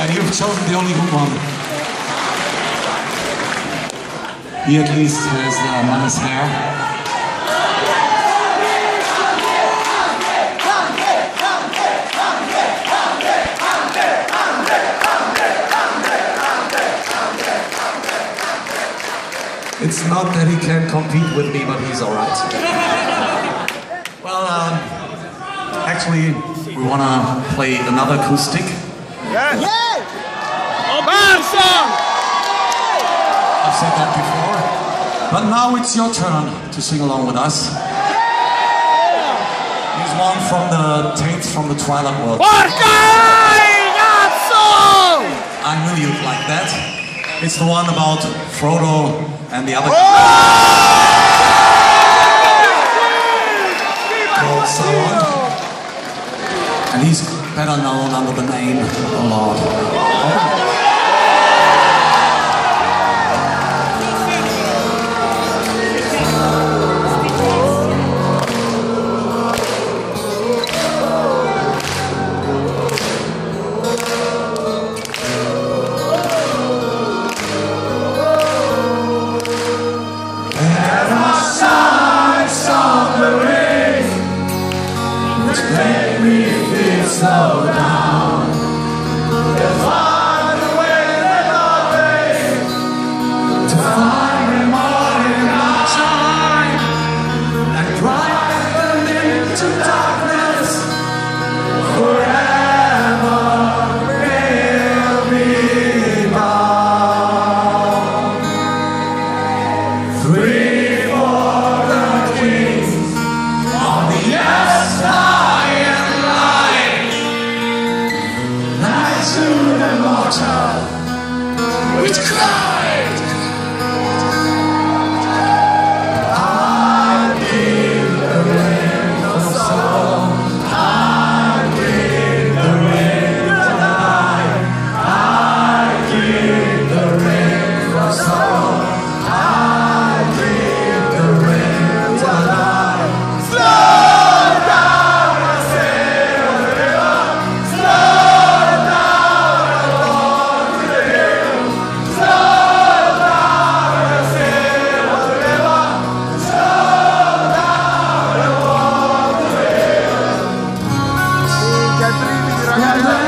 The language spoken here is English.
and you've chosen the only good one. He at least has nice hair. It's not that he can't compete with me, but he's alright. Well, actually, we wanna play another acoustic. Yeah! I've said that before. But now it's your turn to sing along with us. Here's one from the Tapes from the Twilight World. I knew you'd like that. It's the one about Frodo and the other called Sauron. And he's better known under the name the Lord. Slow down. There's one way that always to find a morning time and drive them into darkness forever. Will be bound. 3 for the kings on the side. To the water, which cried, I need the rain for song, I need the rain tonight, I need the rain for song, I need the rain tonight. Slow down and sail the river, slow. Yeah.